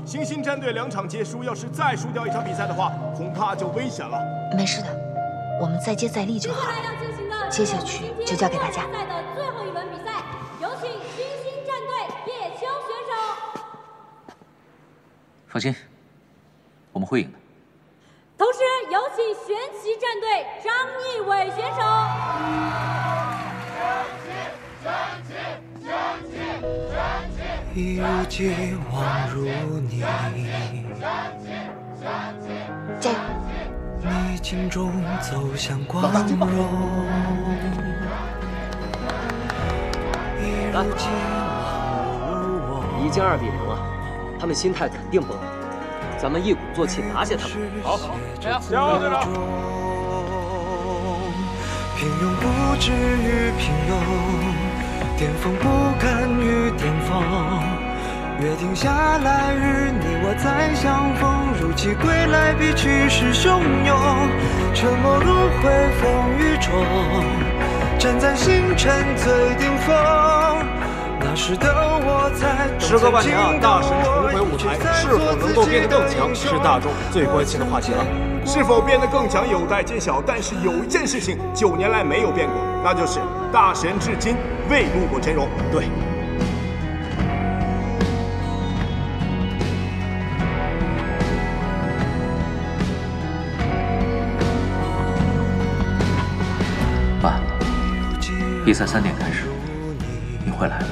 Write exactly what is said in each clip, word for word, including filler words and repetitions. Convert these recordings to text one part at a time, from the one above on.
星星战队两场结束，要是再输掉一场比赛的话，恐怕就危险了。 没事的，我们再接再厉就好。接下去就交给大家。 赛的最后一轮比赛，有请星星战队叶秋选手。 放心，我们会赢的。 同时有请玄奇战队张艺伟选手。 一如既往如你， 加油！ 逆境中走向光荣。一如既往如我。 已经二比零了，他们心态肯定崩了。咱们一鼓作气拿下他们。 好，加油，加油，队长！ 平庸不至于平庸，巅峰不甘于巅峰。约定下来日，你我再相逢。如期归来，比去时汹涌。沉默如灰，风雨中，站在星辰最顶峰。那时的我才懂。 时隔半年啊，大神重回舞台，是否能够变得更强，是大众最关心的话题了。 是否变得更强有待揭晓，但是有一件事情九年来没有变过，那就是大神至今未露过真容。对。 爸，比赛三点开始，你会来吗？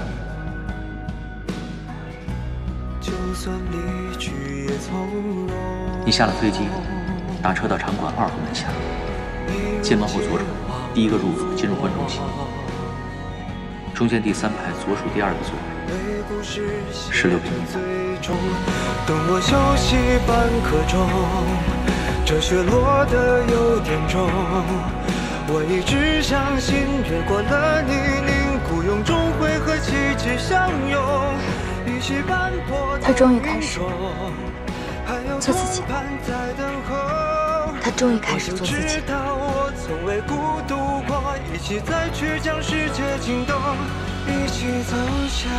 你下了飞机，打车到场馆二号门下，进门后左转，第一个入口进入观众席，中间第三排左数第二个座位，十六平米。 等我休息半刻钟，这雪落的有点重。我一直相信，越过了泥泞，孤勇终会和奇迹相拥。一起斑驳。 他终于开始做自己，他终于开始做自己。 我从未孤独过，一起再去将世界惊动，一起走向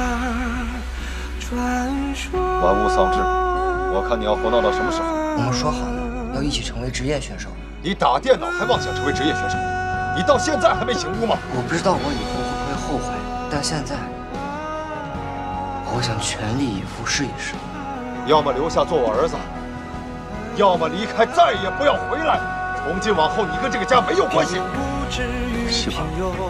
传说。 玩物丧志，我看你要胡闹到什么时候？ 我们说好了，要一起成为职业选手。 你打电脑还妄想成为职业选手？你到现在还没醒悟吗？ 我不知道我以后会不会后悔，但现在，我想全力以赴试一试。 要么留下做我儿子，要么离开，再也不要回来。从今往后，你跟这个家没有关系。 希望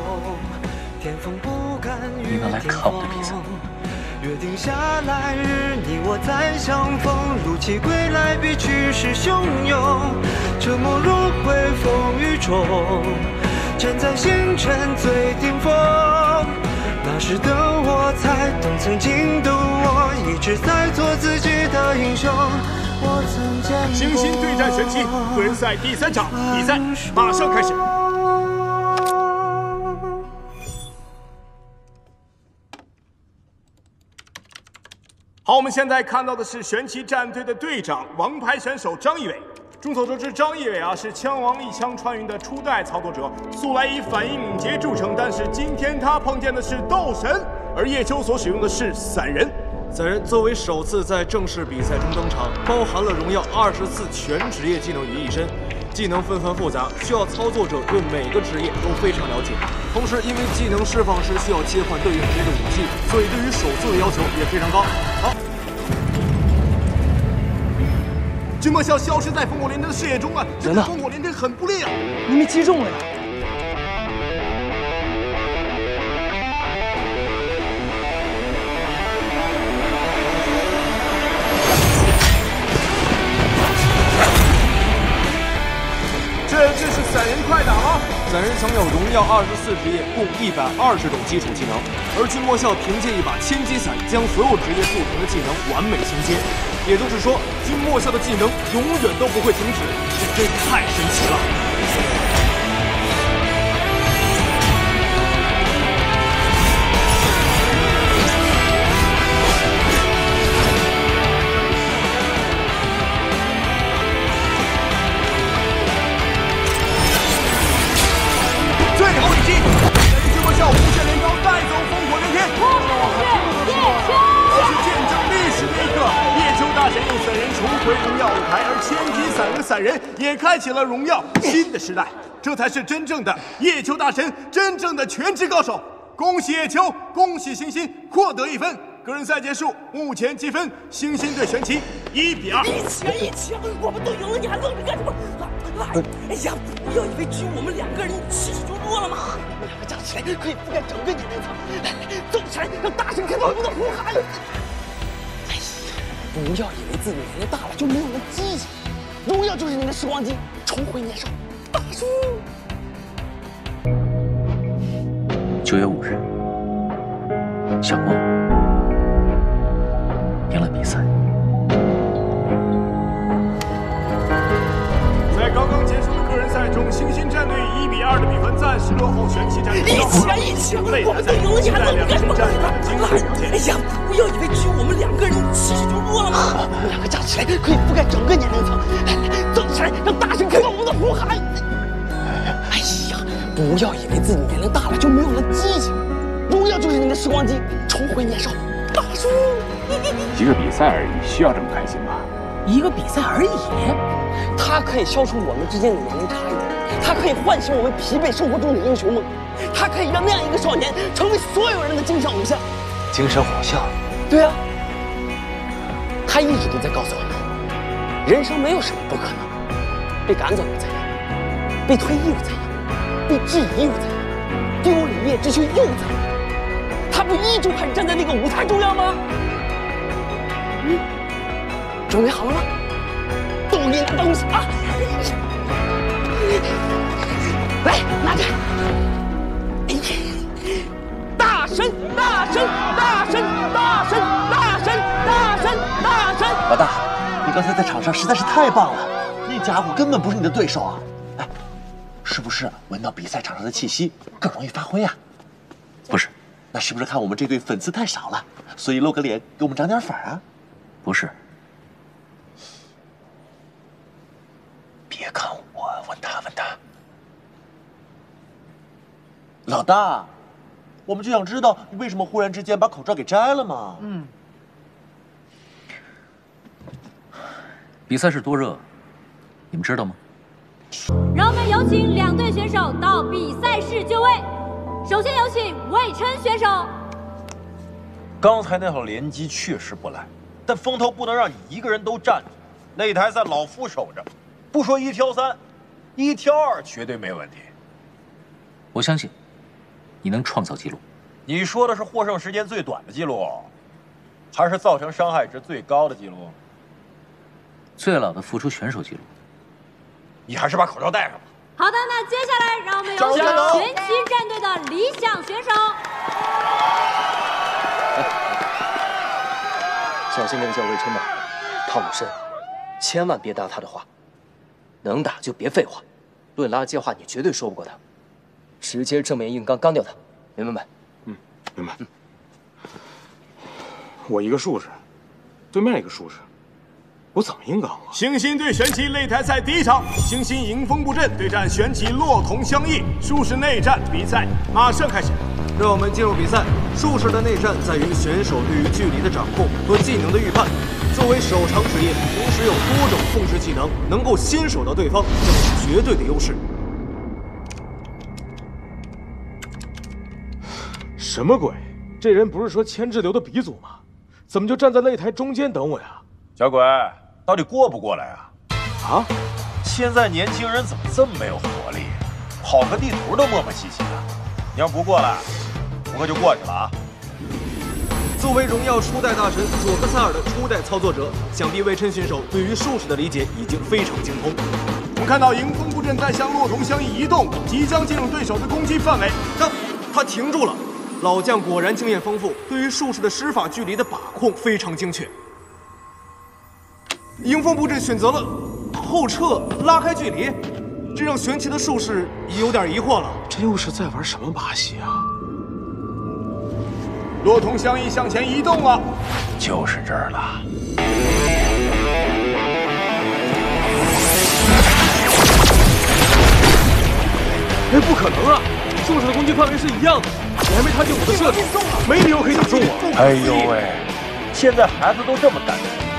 你能来看我的比赛。 约定下来日，你我再相逢。如期归来，比去时汹涌。沉默如灰，风雨中，站在星辰最顶峰。那时的我才懂，曾经的我一直在做自己的英雄。我曾见过星星对战玄奇个人赛第三场，比赛马上开始。好，我们现在看到的是玄奇战队的队长，王牌选手张艺伟。众所周知，张艺伟啊是枪王一枪穿云的初代操作者，素来以反应敏捷著称。但是今天他碰见的是斗神，而叶秋所使用的是散人。 散人作为首次在正式比赛中登场，包含了荣耀二十四全职业技能于一身，技能纷繁复杂，需要操作者对每个职业都非常了解。同时，因为技能释放时需要切换对应职业的武器，所以对于手速的要求也非常高。好。君莫笑消失在烽火连天的视野中啊！这个烽火连天很不利啊！ 你没击中了呀！ 这这是散人快打吗？ 散人享有荣耀二十四职业共一百二十种基础技能，而君莫笑凭借一把千机伞将所有职业不同的技能完美衔接。也就是说，君莫笑的技能永远都不会停止，这真是太神奇了！ 最后一击，君莫笑无限连招带走烽火连天。 我们是叶秋， 这是见证历史的一刻，叶秋。 大神用散人重回荣耀舞台，而千金散和散人也开启了荣耀新的时代。这才是真正的叶秋大神，真正的全职高手。恭喜叶秋，恭喜星星获得一分。个人赛结束，目前积分，星星对玄奇一比二。 一起啊一起啊！我们都赢了，你还愣着干什么？来，哎呀，不要以为只有我们两个人气势就弱了吗？我们两个加起来可以覆盖整个年龄层。来，走起来，让大神看到我们的呼喊！哎呀，不要以为自己年龄大了就没有了激情，荣耀就是你的时光机，重回年少。大叔。 九月五日，小光赢了比赛。 在刚刚结束的个人赛中，星星战队以一比二的比分暂时落后玄奇战队。 一起啊一起啊！我们都赢了，你还愣着干什么？来，哎呀，不要以为只有我们两个人气势就弱了吗？我们两个加起来可以覆盖整个年龄层。来，走起来，让大神看到我们的呼喊！哎呀，不要以为自己年龄大了就没有了激情。荣耀就是你的时光机，重回年少。大叔， 一个比赛而已，需要这么开心吗？ 一个比赛而已，它可以消除我们之间的年龄差异，它可以唤醒我们疲惫生活中的英雄梦，它可以让那样一个少年成为所有人的精神偶像。 精神偶像？ 对啊，他一直都在告诉我们，人生没有什么不可能，被赶走又怎样，被退役又怎样，被质疑又怎样，丢了一叶知秋又怎样？他不依旧还站在那个舞台中央吗？嗯，准备好了吗？都给你拿东西啊！来，拿着。哎呀，大神，大神，大神，大神，大神，大神，大神！ 老大，你刚才在场上实在是太棒了，那家伙根本不是你的对手啊！哎，是不是闻到比赛场上的气息更容易发挥啊？ 不是。 那是不是看我们这队粉丝太少了，所以露个脸给我们涨点粉啊？ 不是。 别看我，问他问他。老大，我们就想知道你为什么忽然之间把口罩给摘了嘛？嗯。 比赛是多热，你们知道吗？ 让我们有请两队选手到比赛室就位。首先有请魏琛选手。 刚才那套连击确实不赖，但风头不能让你一个人都站着，擂台赛老夫守着，不说一挑三，一挑二绝对没问题。 我相信你能创造纪录。 你说的是获胜时间最短的记录，还是造成伤害值最高的记录？ 最老的复出选手记录。 你还是把口罩戴上吧。 好的，那接下来让我们有请玄奇战队的理想选手。 小心那个叫魏琛的，套路深，千万别搭他的话。能打就别废话，论垃圾话你绝对说不过他，直接正面硬刚刚掉他，明白没？ 嗯，明白。嗯、我一个术士，对面一个术士。我怎么硬刚啊？星星对玄奇擂台赛第一场，星星迎风布阵对战玄奇落同相异，术士内战比赛马上开始。 让我们进入比赛。术士的内战在于选手对于距离的掌控和技能的预判。作为手长职业，同时有多种控制技能，能够先手到对方，这是绝对的优势。 什么鬼？这人不是说千智流的鼻祖吗？怎么就站在擂台中间等我呀？ 小鬼，到底过不过来啊？ 啊？ 现在年轻人怎么这么没有活力？跑个地图都磨磨唧唧的。你要不过来，我可就过去了啊！ 作为荣耀初代大神佐克萨尔的初代操作者，想必魏琛选手对于术士的理解已经非常精通。 我们看到迎风布阵在向落同相异移动，即将进入对手的攻击范围。 但他停住了。老将果然经验丰富，对于术士的施法距离的把控非常精确。迎风布阵选择了后撤，拉开距离，这让玄奇的术士有点疑惑了。 这又是在玩什么把戏啊？落同相异向前移动了， 就是这儿了。 哎，不可能啊！术士的攻击范围是一样的，你还没看清我的设置，没理由可以打中我。 哎呦喂，现在孩子都这么胆大。